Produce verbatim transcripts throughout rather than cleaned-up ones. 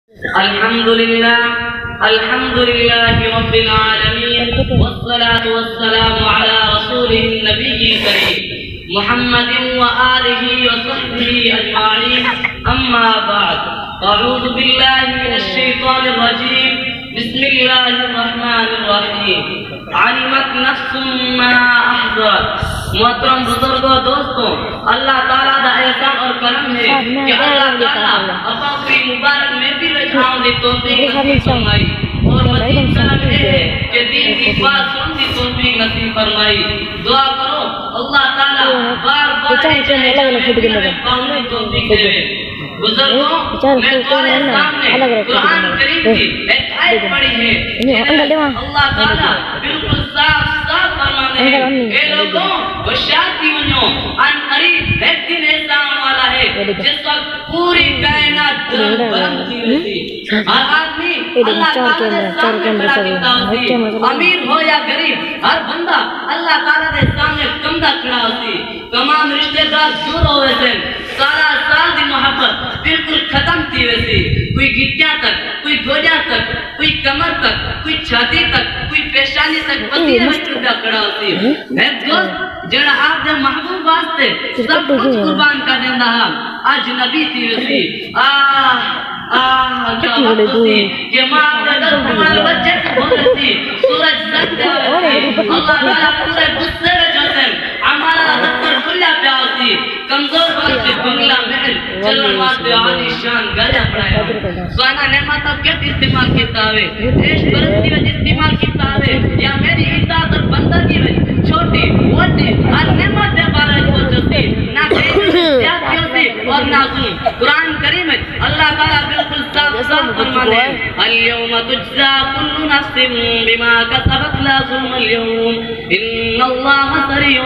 الحمد لله الحمد لله رب العالمين والصلاة والسلام على رسوله النبي الكريم محمد وآله وصحبه أجمعين أما بعد أعوذ بالله من الشيطان الرجيم بسم الله الرحمن الرحيم علمت نفس ما أحضرت محترم بزرگوں دوستوں اللہ تعالیٰ دا احسان اور کرم ہے کہ اللہ تعالیٰ اپنی مبارک میں بھی رجھاؤں دی توفیق نصیب فرمائی اور مزید کرم ہے کہ دین کی بات سن دی توفیق نصیب فرمائی دعا کرو اللہ تعالیٰ بار بار ایک جائے میں پاؤں دی توفیق دے بزرگوں میں تمہارے سامنے قرآن کریم کی ایک آیت پڑھی ہے اللہ تعالیٰ بالکل صاف صاف فرمانے ہیں اے لوگوں ہوشیار ہو ان قریب ایک دن ایسا آنے والا ہے جس وقت پوری کائنات گرم برم تھی رہتی ہر آدمی اللہ تعالیٰ دے سامنے کھڑا کیتا ہوتی امیر ہو یا غریب ہر بندہ اللہ تعالیٰ دے سامنے کمدہ کھڑا ہوتی تمام رشتہ دار دور ہوئے تھے سارا سال دی محبت بالکل ختم تھی ویسی کوئی گٹیاں تک کوئی گوڑیاں تک کوئی کمر تک کوئی چھاتی تک کوئی پیشانی تک پتیرے میں چڑھا کھڑا ہوتی ہے دوست جڑا آپ دے محبوب واسطے سب کچھ قربان کا دیں رہا آج نبی تھی ویسی آہ آہ کیا وقت ہوتی کہ ماں اپنے در پڑھنے بچے کو بھولتی سورج سکتے ہوتی اللہ تعالیٰ پورے غصے میں جوتے ہمارا دفتر کھلیا پیا ہوتی کمزور واسطے بنگلہ محل چلن واسطے عالی شان گاڑیاں پڑھایا سوانا نعمت اب کیت استعمال کیتا ہوئے ایش برستی وجہ استعمال کیتا ہوئے یا میری اطاعت اور بندگی وجہ چھوٹی وڈی ہر نعمت دے بارے پہنچتی نہ زیادتی ہوتی اور نہ ظلم قرآن کریم ہے اللہ تعالیٰ بالکل صاف صاف فرماتے ہیں اليوم تجزا كل نفس بما كسبت لا ظلم اليوم ان اللہ سریع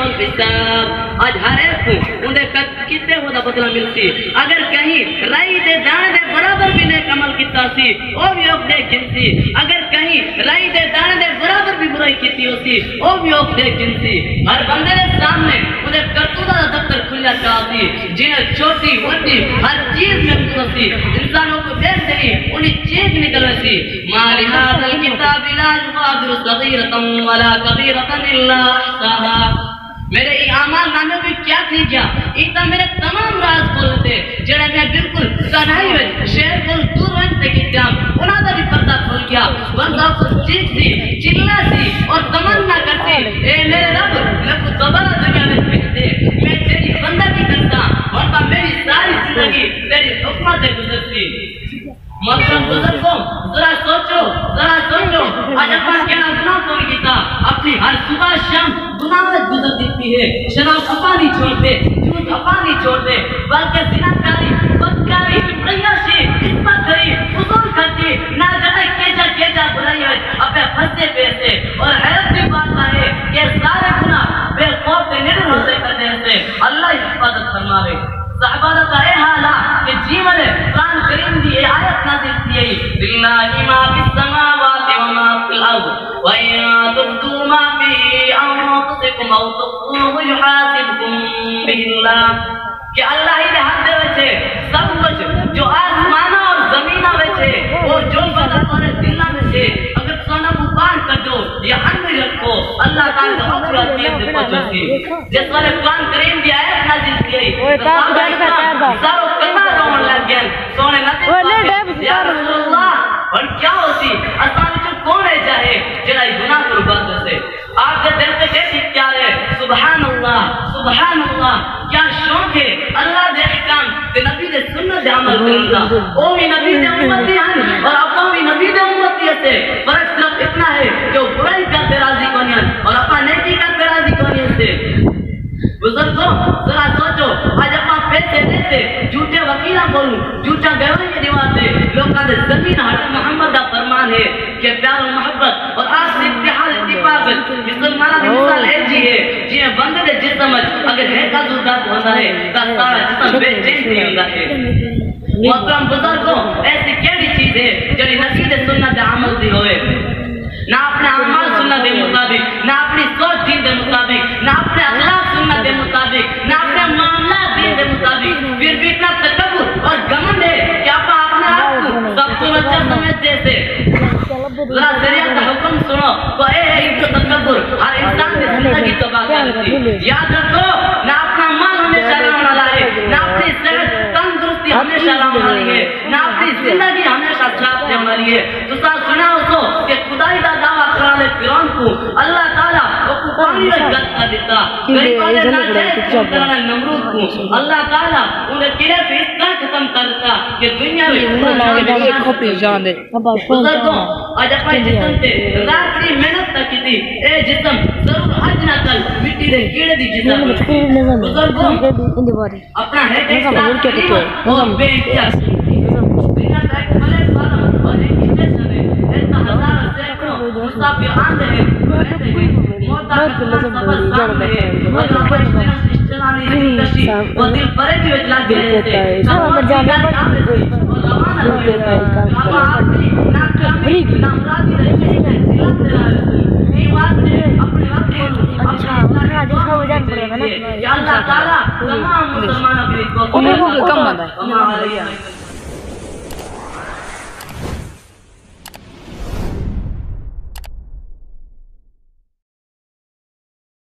الحساب آج ہر ایک کو انہیں کتے ہوتا بدلہ ملتی اگر کہیں رائی دے دانے دے برابر بھی نیک عمل کیتا سی او بھی اوک دے گنسی اگر کہیں رائی دے دانے دے برابر بھی برائی کیتی ہوتی او بھی اوک دے گنسی ہر بندے دے سامنے انہیں کرتوتا دا دفتر کھلیا چاہتی جنہیں چھوٹی وڈی ہر چیز میں ہوتی انسانوں کو دیکھ دیں انہیں چیز نکل رہی مالی هذا الكتاب لا يغادر صغيرة ولا كبيرة الا احصاها میرے اعمال نامے بھی کیا تھی کیا ایتا میرے تمام راز کھولتے جڑے میں بالکل تنہائی ہوئے شہر کو دور رہتے کتاب انہاں دا بھی پردہ کھول گیا بندہ کو چیز سی چلنا سی اور تمنا کرتی اے میرے رب میں کو دوبارہ دنیا میں بھیج دے میں تیری بندگی کرتا ورنہ میری ساری زندگی تیری حکمت گزرتی محترم بزرگوں ذرا سوچو ذرا سوچو آج اپنا کیا گناہ کوئی کیتا اپنی ہر صبح شام گناہ میں گزر دیتی ہے شراب اپا نہیں چھوڑتے جھوٹ اپا نہیں چھوڑتے بلکہ زناکاری بدکاری عیاشی عصمت گری فضول خرچی نہ جانے کیجا کیجا برائی ہے اپنے پھنسے پیسے اور حیرت کی بات ہے کہ سارے گناہ بے خوف سے نڈر ہوتے کرنے سے اللہ حفاظت فرماوے صحابہ کا اے حالا کہ جیون قرآن کریم دی اے آیت نازل تھی للہ ما فی السماوات وما فی الارض وَإِن تُبْدُوا مَا فِي أَنفُسِكُمْ أَوْ تُخْفُوهُ يُحَاسِبْكُم بِهِ اللَّهُ کہ اللہ ہی دے ہاتھ دے وچے سب کچھ جو آسمانہ اور زمینہ وچے وہ جو بتا تمہارے دلہ وچے اگر سونا کو بان کر دو یا اندر رکھو اللہ تعالیٰ کا حکم عطیت دے پہنچتی جس والے قرآن کریم دی آیت نازل کی سارو کتا رومن لگ گیا سونے نبی پاکے یا رسول اللہ اور کیا ہوتی اسان جو کون ہے جاہے جنہی گناہ قربان سے آپ کے دل پہ کیسی کیا ہے سبحان اللہ سبحان اللہ کیا شوق ہے اللہ دے احکام تے نبی دے سنت دے عمل کرنا او بھی نبی دے امتی ہیں اور اپنا بھی نبی دے امتی ہے فرق صرف اتنا ہے کہ وہ برائی کرتے راضی کونی ہیں اور اپنا نیکی کرتے راضی کونی ہیں بزرگوں ذرا سوچو آج اپنا پیسے دیتے جھوٹے وکیلہ بولوں جھوٹا گواہی کے دیواتے لوگاں دے زمین حضرت محمد دا فرمان ہے کہ پیار و محبت اور آج سے اتحاد اتفاقت مسلمانہ دی مثال ہے جی ہے جنہیں بندے دے جسم اگر ہے کا زردات ہوتا ہے تا سارا جسم بے چین نہیں ہوتا ہے محترم بزرگوں ایسی کیڑی چیز ہے جنہی نصیب سنت عمل دی ہوئے نہ اپنے اعمال سنت دے مطابق نہ اپنی سوچ دین دے مطابق نہ اپنے اخلاق سنت دے مطابق نہ اپنے معاملات دین دے مطابق پھر بھی اتنا تکبر اور گھمنڈ ہے کہ آپ اپنے آپ کو سب کو समझते थे ذرا شریعت کا حکم سنو تو اے ایک تکبر ہر انسان کی زندگی تباہ کرتی یاد رکھو نہ اپنا مال ہمیشہ لانا لائے نہ اپنی صحت تندرستی ہمیشہ لانا ہے نہ اپنی زندگی ہمیشہ صاف رہنا ہے تو سا سنا ہو کہ خدائی دا دعویٰ کرانے فرعون کو اللہ تعالیٰ وہ پانی میں گد کر دیتا غریب والے ناجائز کرانے نمرود کو اللہ تعالیٰ انہیں قلعے پہ اس طرح ختم کرتا کہ دنیا میں بزرگوں آج اپنے جسم سے رات کی محنت تک کی تھی اے جسم ضرور حج نہ کر مٹی دے کیڑے دی جسم بزرگوں اپنا ہے ایک ساتھ قیمت اور بے اختیار بنا ایک ملک والا اور ایک اسٹیشن ہے ایسا ہزار سینکڑوں مسافر آندے ہیں رہتے ہیں موت کا سفر سامنے ہے اور اپنے اسٹیشنانی رہی کشی وہ دل پرے بھی اجلا بھی رہتے ہیں سامنے جانے پر اور روانہ ہوئے ہیں اب آدمی نہ کامی نہ مرادی رہتے ہیں سلام دے رہا ہے یہ بات ہے اپنے وقت کو اپنے اللہ تعالیٰ تمام مسلمانوں کے لیے کو کم بندہ ہے